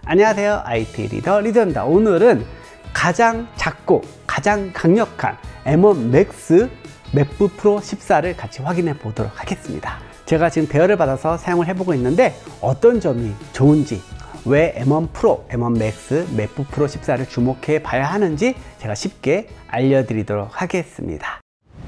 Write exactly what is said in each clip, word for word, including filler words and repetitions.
안녕하세요. 아이티 리더 리더입니다. 오늘은 가장 작고 가장 강력한 엠 원 맥스 맥북 프로 십사를 같이 확인해 보도록 하겠습니다. 제가 지금 대여를 받아서 사용을 해보고 있는데 어떤 점이 좋은지, 왜 엠 원 프로, 엠 원 맥스 맥북 프로 십사를 주목해 봐야 하는지 제가 쉽게 알려드리도록 하겠습니다.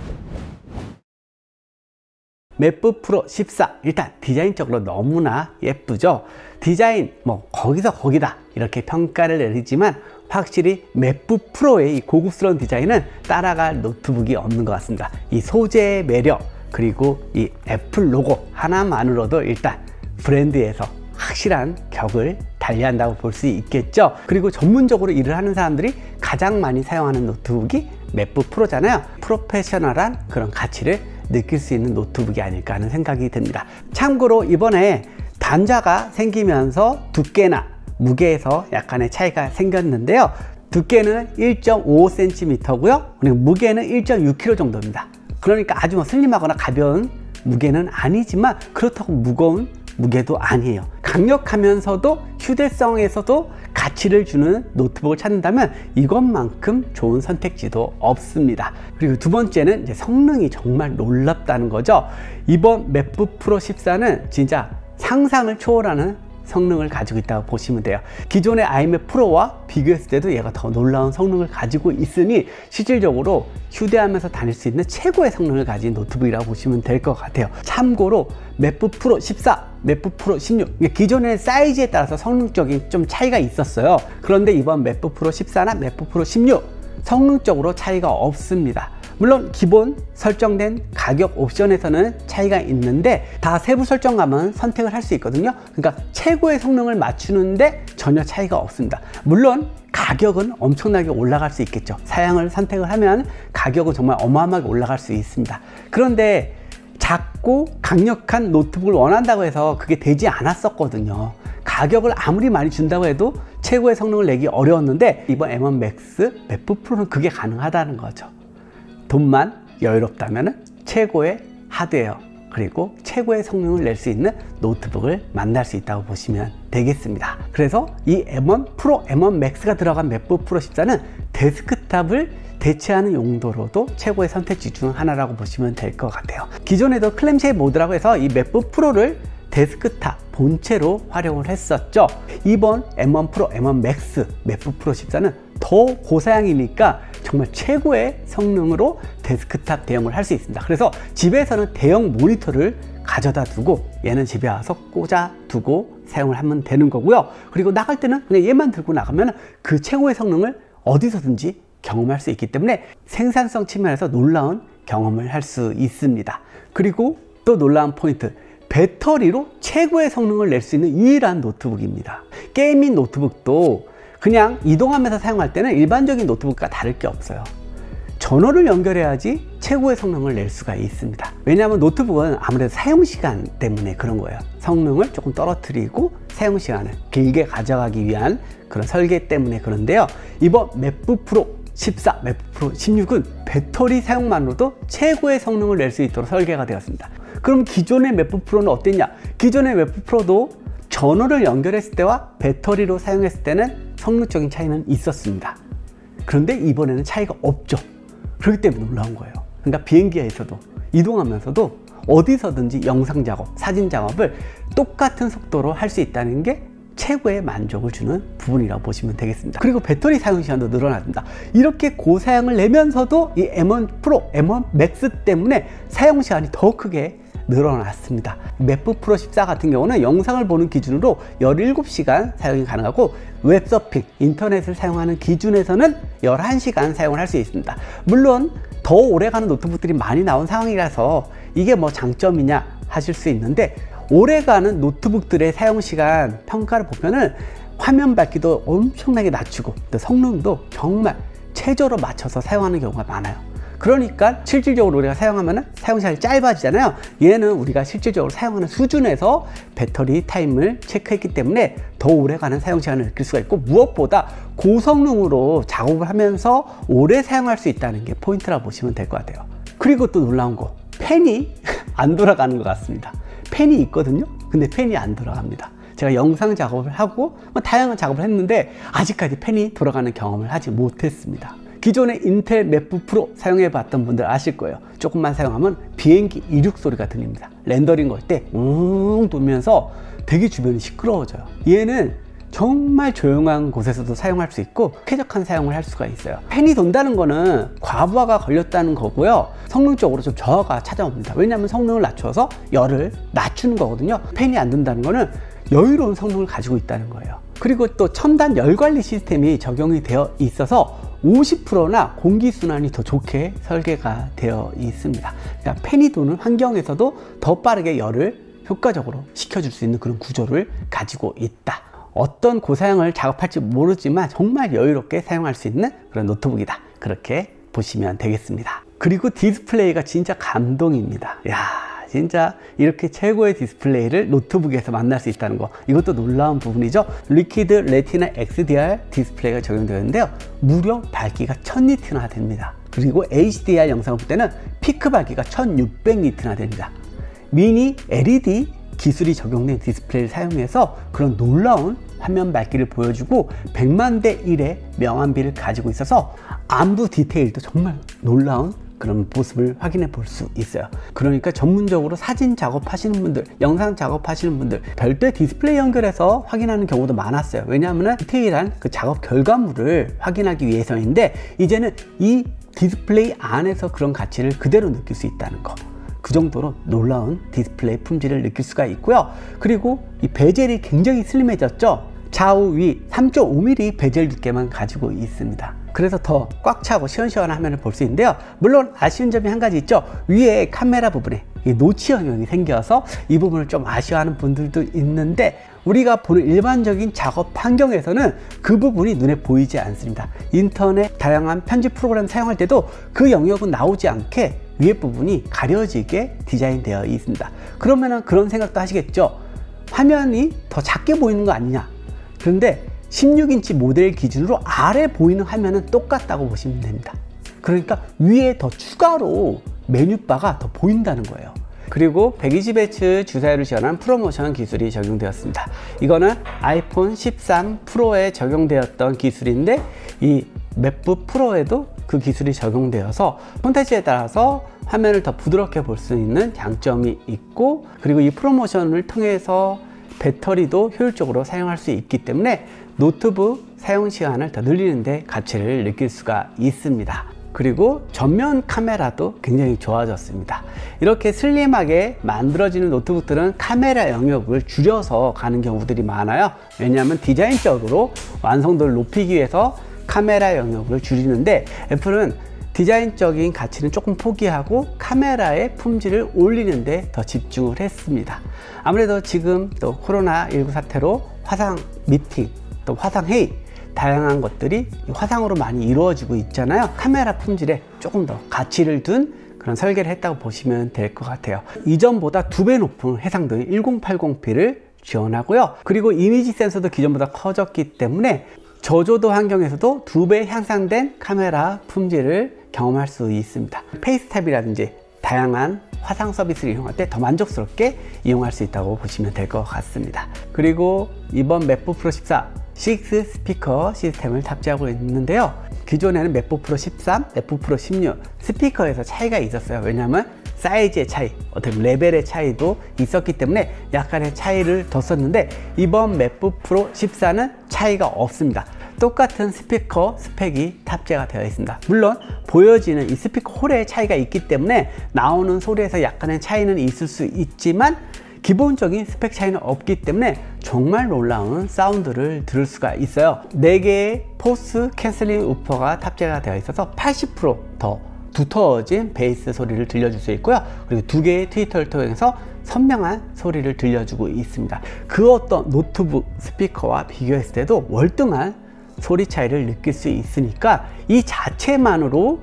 맥북 프로 십사, 일단 디자인적으로 너무나 예쁘죠. 디자인 뭐 거기서 거기다 이렇게 평가를 내리지만 확실히 맥북 프로의 이 고급스러운 디자인은 따라갈 노트북이 없는 것 같습니다. 이 소재의 매력, 그리고 이 애플 로고 하나만으로도 일단 브랜드에서 확실한 격을 달리한다고 볼 수 있겠죠. 그리고 전문적으로 일을 하는 사람들이 가장 많이 사용하는 노트북이 맥북 프로잖아요. 프로페셔널한 그런 가치를 느낄 수 있는 노트북이 아닐까 하는 생각이 듭니다. 참고로 이번에 단자가 생기면서 두께나 무게에서 약간의 차이가 생겼는데요. 두께는 일 점 오오 센티미터고요. 그리고 무게는 일 점 육 킬로그램 정도입니다. 그러니까 아주 뭐 슬림하거나 가벼운 무게는 아니지만 그렇다고 무거운 무게도 아니에요. 강력하면서도 휴대성에서도 가치를 주는 노트북을 찾는다면 이것만큼 좋은 선택지도 없습니다. 그리고 두 번째는 이제 성능이 정말 놀랍다는 거죠. 이번 맥북 프로 십사는 진짜 상상을 초월하는 성능을 가지고 있다고 보시면 돼요. 기존의 아이맥 프로와 비교했을 때도 얘가 더 놀라운 성능을 가지고 있으니 실질적으로 휴대하면서 다닐 수 있는 최고의 성능을 가진 노트북이라고 보시면 될 것 같아요. 참고로 맥북 프로 십사, 맥북 프로 십육, 기존의 사이즈에 따라서 성능적인 좀 차이가 있었어요. 그런데 이번 맥북 프로 십사나 맥북 프로 십육 성능적으로 차이가 없습니다. 물론 기본 설정된 가격 옵션에서는 차이가 있는데 다 세부 설정감은 선택을 할 수 있거든요. 그러니까 최고의 성능을 맞추는데 전혀 차이가 없습니다. 물론 가격은 엄청나게 올라갈 수 있겠죠. 사양을 선택을 하면 가격은 정말 어마어마하게 올라갈 수 있습니다. 그런데 작고 강력한 노트북을 원한다고 해서 그게 되지 않았었거든요. 가격을 아무리 많이 준다고 해도 최고의 성능을 내기 어려웠는데 이번 엠 원 맥스 맥북 프로는 그게 가능하다는 거죠. 돈만 여유롭다면 최고의 하드웨어 그리고 최고의 성능을 낼 수 있는 노트북을 만날 수 있다고 보시면 되겠습니다. 그래서 이 엠 원 프로, 엠 원 맥스가 들어간 맥북 프로 십사는 데스크탑을 대체하는 용도로도 최고의 선택지 중 하나라고 보시면 될 것 같아요. 기존에도 클램쉘 모드라고 해서 이 맥북 프로를 데스크탑 본체로 활용을 했었죠. 이번 엠 원 프로, 엠 원 맥스 맥북 프로 십사는 더 고사양이니까 정말 최고의 성능으로 데스크탑 대용을 할 수 있습니다. 그래서 집에서는 대형 모니터를 가져다 두고 얘는 집에 와서 꽂아 두고 사용을 하면 되는 거고요. 그리고 나갈 때는 그냥 얘만 들고 나가면 그 최고의 성능을 어디서든지 경험할 수 있기 때문에 생산성 측면에서 놀라운 경험을 할 수 있습니다. 그리고 또 놀라운 포인트, 배터리로 최고의 성능을 낼 수 있는 유일한 노트북입니다. 게이밍 노트북도 그냥 이동하면서 사용할 때는 일반적인 노트북과 다를 게 없어요. 전원을 연결해야지 최고의 성능을 낼 수가 있습니다. 왜냐하면 노트북은 아무래도 사용시간 때문에 그런 거예요. 성능을 조금 떨어뜨리고 사용시간을 길게 가져가기 위한 그런 설계 때문에 그런데요. 이번 맥북 프로 십사, 맥북 프로 십육은 배터리 사용만으로도 최고의 성능을 낼 수 있도록 설계가 되었습니다. 그럼 기존의 맥북 프로는 어땠냐? 기존의 맥북 프로도 전원을 연결했을 때와 배터리로 사용했을 때는 성능적인 차이는 있었습니다. 그런데 이번에는 차이가 없죠. 그렇기 때문에 놀라운 거예요. 그러니까 비행기에서도 이동하면서도 어디서든지 영상 작업, 사진 작업을 똑같은 속도로 할 수 있다는 게 최고의 만족을 주는 부분이라고 보시면 되겠습니다. 그리고 배터리 사용 시간도 늘어납니다. 이렇게 고사양을 내면서도 이 엠 원 프로, 엠 원 맥스 때문에 사용 시간이 더 크게 늘어났습니다. 맥북 프로 십사 같은 경우는 영상을 보는 기준으로 열일곱 시간 사용이 가능하고 웹서핑, 인터넷을 사용하는 기준에서는 열한 시간 사용을 할 수 있습니다. 물론 더 오래가는 노트북들이 많이 나온 상황이라서 이게 뭐 장점이냐 하실 수 있는데 오래가는 노트북들의 사용시간 평가를 보면은 화면 밝기도 엄청나게 낮추고 또 성능도 정말 최저로 맞춰서 사용하는 경우가 많아요. 그러니까 실질적으로 우리가 사용하면 사용시간이 짧아지잖아요. 얘는 우리가 실질적으로 사용하는 수준에서 배터리 타임을 체크했기 때문에 더 오래가는 사용시간을 느낄 수가 있고 무엇보다 고성능으로 작업을 하면서 오래 사용할 수 있다는 게 포인트라고 보시면 될 것 같아요. 그리고 또 놀라운 거, 팬이 안 돌아가는 것 같습니다. 팬이 있거든요. 근데 팬이 안 돌아갑니다. 제가 영상 작업을 하고 뭐 다양한 작업을 했는데 아직까지 펜이 돌아가는 경험을 하지 못했습니다. 기존의 인텔 맥북 프로 사용해 봤던 분들 아실 거예요. 조금만 사용하면 비행기 이륙 소리가 들립니다. 렌더링 걸 때 웅 돌면서 되게 주변이 시끄러워져요. 얘는 정말 조용한 곳에서도 사용할 수 있고 쾌적한 사용을 할 수가 있어요. 펜이 돈다는 거는 과부하가 걸렸다는 거고요. 성능적으로 좀 저하가 찾아옵니다. 왜냐하면 성능을 낮춰서 열을 낮추는 거거든요. 펜이 안 돈다는 거는 여유로운 성능을 가지고 있다는 거예요. 그리고 또 첨단 열 관리 시스템이 적용이 되어 있어서 오십 퍼센트나 공기순환이 더 좋게 설계가 되어 있습니다. 그러니까 펜이 도는 환경에서도 더 빠르게 열을 효과적으로 식혀줄 수 있는 그런 구조를 가지고 있다. 어떤 고사양을 작업할지 모르지만 정말 여유롭게 사용할 수 있는 그런 노트북이다. 그렇게 보시면 되겠습니다. 그리고 디스플레이가 진짜 감동입니다. 야, 진짜 이렇게 최고의 디스플레이를 노트북에서 만날 수 있다는 거, 이것도 놀라운 부분이죠. 리퀴드 레티나 엑스디알 디스플레이가 적용되는데요, 무려 밝기가 천 니트나 됩니다. 그리고 에이치디알 영상을 볼 때는 피크 밝기가 천육백 니트나 됩니다. 미니 엘이디 기술이 적용된 디스플레이를 사용해서 그런 놀라운 화면 밝기를 보여주고 백만 대 일의 명암비를 가지고 있어서 안부 디테일도 정말 놀라운 그런 모습을 확인해 볼 수 있어요. 그러니까 전문적으로 사진 작업하시는 분들, 영상 작업하시는 분들 별도의 디스플레이 연결해서 확인하는 경우도 많았어요. 왜냐하면 디테일한 그 작업 결과물을 확인하기 위해서인데, 이제는 이 디스플레이 안에서 그런 가치를 그대로 느낄 수 있다는 거, 그 정도로 놀라운 디스플레이 품질을 느낄 수가 있고요. 그리고 이 베젤이 굉장히 슬림해졌죠. 좌우 위 삼 점 오 밀리미터 베젤 두께만 가지고 있습니다. 그래서 더 꽉 차고 시원시원한 화면을 볼 수 있는데요, 물론 아쉬운 점이 한 가지 있죠. 위에 카메라 부분에 이 노치 영역이 생겨서 이 부분을 좀 아쉬워하는 분들도 있는데, 우리가 보는 일반적인 작업 환경에서는 그 부분이 눈에 보이지 않습니다. 인터넷 다양한 편집 프로그램 사용할 때도 그 영역은 나오지 않게 위에 부분이 가려지게 디자인되어 있습니다. 그러면은 그런 생각도 하시겠죠. 화면이 더 작게 보이는 거 아니냐. 그런데 십육 인치 모델 기준으로 아래 보이는 화면은 똑같다고 보시면 됩니다. 그러니까 위에 더 추가로 메뉴바가 더 보인다는 거예요. 그리고 백이십 헤르츠 주사율을 지원한 프로모션 기술이 적용되었습니다. 이거는 아이폰 십삼 프로에 적용되었던 기술인데, 이 맥북 프로에도 그 기술이 적용되어서 콘텐츠에 따라서 화면을 더 부드럽게 볼 수 있는 장점이 있고, 그리고 이 프로모션을 통해서 배터리도 효율적으로 사용할 수 있기 때문에 노트북 사용 시간을 더 늘리는 데 가치를 느낄 수가 있습니다. 그리고 전면 카메라도 굉장히 좋아졌습니다. 이렇게 슬림하게 만들어지는 노트북들은 카메라 영역을 줄여서 가는 경우들이 많아요. 왜냐하면 디자인적으로 완성도를 높이기 위해서 카메라 영역을 줄이는데, 애플은 디자인적인 가치는 조금 포기하고 카메라의 품질을 올리는 데 더 집중을 했습니다. 아무래도 지금 또 코로나 십구 사태로 화상 미팅, 또 화상 회의, 다양한 것들이 화상으로 많이 이루어지고 있잖아요. 카메라 품질에 조금 더 가치를 둔 그런 설계를 했다고 보시면 될 것 같아요. 이전보다 두 배 높은 해상도인 천팔십 피를 지원하고요. 그리고 이미지 센서도 기존보다 커졌기 때문에 저조도 환경에서도 두 배 향상된 카메라 품질을 경험할 수 있습니다. 페이스탭이라든지 다양한 화상 서비스를 이용할 때 더 만족스럽게 이용할 수 있다고 보시면 될 것 같습니다. 그리고 이번 맥북 프로 십사 식스 스피커 시스템을 탑재하고 있는데요, 기존에는 맥북 프로 십삼, 맥북 프로 십육 스피커에서 차이가 있었어요. 왜냐하면 사이즈의 차이, 어떤 레벨의 차이도 있었기 때문에 약간의 차이를 뒀었는데, 이번 맥북 프로 십사는 차이가 없습니다. 똑같은 스피커 스펙이 탑재가 되어 있습니다. 물론 보여지는 이 스피커 홀의 차이가 있기 때문에 나오는 소리에서 약간의 차이는 있을 수 있지만, 기본적인 스펙 차이는 없기 때문에 정말 놀라운 사운드를 들을 수가 있어요. 네 개의 포스 캔슬링 우퍼가 탑재가 되어 있어서 팔십 퍼센트 더 두터워진 베이스 소리를 들려줄 수 있고요. 그리고 두 개의 트위터를 통해서 선명한 소리를 들려주고 있습니다. 그 어떤 노트북 스피커와 비교했을 때도 월등한 소리 차이를 느낄 수 있으니까 이 자체만으로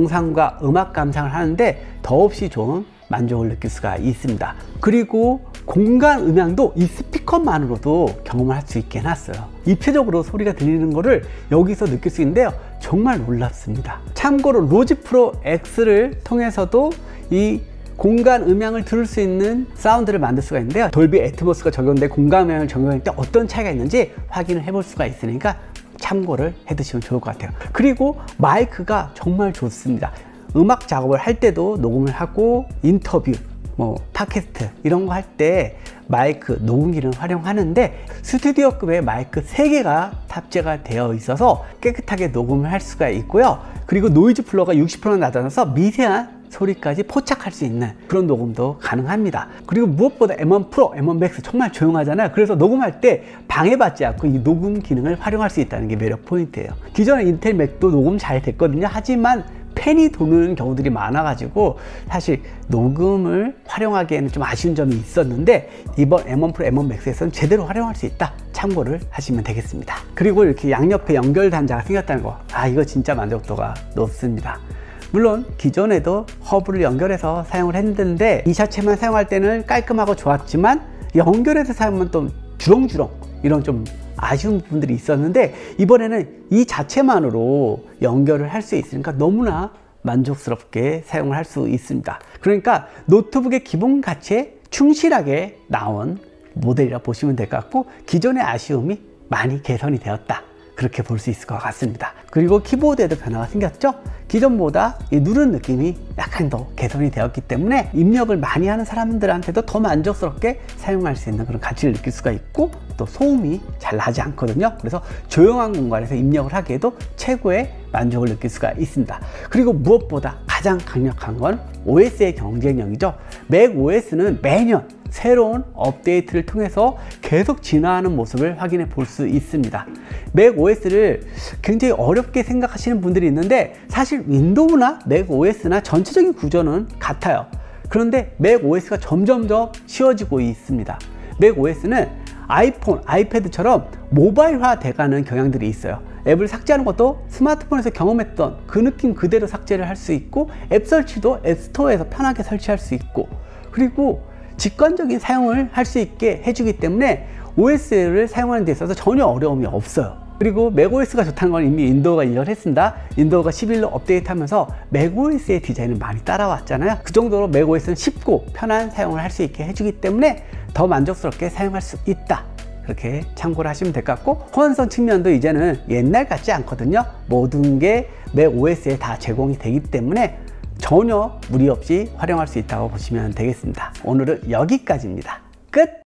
영상과 음악 감상을 하는데 더없이 좋은 만족을 느낄 수가 있습니다. 그리고 공간 음향도 이 스피커만으로도 경험을 할 수 있게 해놨어요. 입체적으로 소리가 들리는 거를 여기서 느낄 수 있는데요, 정말 놀랍습니다. 참고로 로지 프로 X를 통해서도 이 공간 음향을 들을 수 있는 사운드를 만들 수가 있는데요. 돌비 애트모스가 적용된 공간 음향을 적용할 때 어떤 차이가 있는지 확인을 해볼 수가 있으니까 참고를 해 두시면 좋을 것 같아요. 그리고 마이크가 정말 좋습니다. 음악 작업을 할 때도 녹음을 하고 인터뷰, 뭐 팟캐스트 이런 거 할 때 마이크 녹음기를 활용하는데 스튜디오급의 마이크 세 개가 탑재가 되어 있어서 깨끗하게 녹음을 할 수가 있고요. 그리고 노이즈 플로어가 육십 퍼센트 낮아져서 미세한 소리까지 포착할 수 있는 그런 녹음도 가능합니다. 그리고 무엇보다 엠 원 프로, 엠 원 맥스 정말 조용하잖아요. 그래서 녹음할 때 방해받지 않고 이 녹음 기능을 활용할 수 있다는 게 매력 포인트예요. 기존의 인텔 맥도 녹음 잘 됐거든요. 하지만 팬이 도는 경우들이 많아가지고 사실 녹음을 활용하기에는 좀 아쉬운 점이 있었는데 이번 엠 원 프로, 엠 원 맥스에서는 제대로 활용할 수 있다. 참고를 하시면 되겠습니다. 그리고 이렇게 양옆에 연결 단자가 생겼다는 거, 아 이거 진짜 만족도가 높습니다. 물론 기존에도 허브를 연결해서 사용을 했는데 이 자체만 사용할 때는 깔끔하고 좋았지만 연결해서 사용하면 또 주렁주렁 이런 좀 아쉬운 부분들이 있었는데 이번에는 이 자체만으로 연결을 할 수 있으니까 너무나 만족스럽게 사용을 할 수 있습니다. 그러니까 노트북의 기본 가치에 충실하게 나온 모델이라 보시면 될 것 같고 기존의 아쉬움이 많이 개선이 되었다. 그렇게 볼 수 있을 것 같습니다. 그리고 키보드에도 변화가 생겼죠. 기존보다 이 누른 느낌이 약간 더 개선이 되었기 때문에 입력을 많이 하는 사람들한테도 더 만족스럽게 사용할 수 있는 그런 가치를 느낄 수가 있고 또 소음이 잘 나지 않거든요. 그래서 조용한 공간에서 입력을 하기에도 최고의 만족을 느낄 수가 있습니다. 그리고 무엇보다 가장 강력한 건 오에스의 경쟁력이죠. 맥오에스는 매년 새로운 업데이트를 통해서 계속 진화하는 모습을 확인해 볼 수 있습니다. 맥오에스를 굉장히 어렵게 생각하시는 분들이 있는데 사실 윈도우나 맥오에스나 전체적인 구조는 같아요. 그런데 맥오에스가 점점 더 쉬워지고 있습니다. 맥오에스는 아이폰, 아이패드처럼 모바일화 돼가는 경향들이 있어요. 앱을 삭제하는 것도 스마트폰에서 경험했던 그 느낌 그대로 삭제를 할 수 있고 앱 설치도 앱스토어에서 편하게 설치할 수 있고 그리고 직관적인 사용을 할 수 있게 해주기 때문에 오에스를 사용하는 데 있어서 전혀 어려움이 없어요. 그리고 맥오에스가 좋다는 건 이미 윈도우가 인정을 했습니다. 윈도우가 십일로 업데이트하면서 맥오에스의 디자인을 많이 따라왔잖아요. 그 정도로 맥오에스는 쉽고 편한 사용을 할 수 있게 해주기 때문에 더 만족스럽게 사용할 수 있다. 그렇게 참고를 하시면 될 것 같고 호환성 측면도 이제는 옛날 같지 않거든요. 모든 게 맥오에스에 다 제공이 되기 때문에 전혀 무리 없이 활용할 수 있다고 보시면 되겠습니다. 오늘은 여기까지입니다. 끝!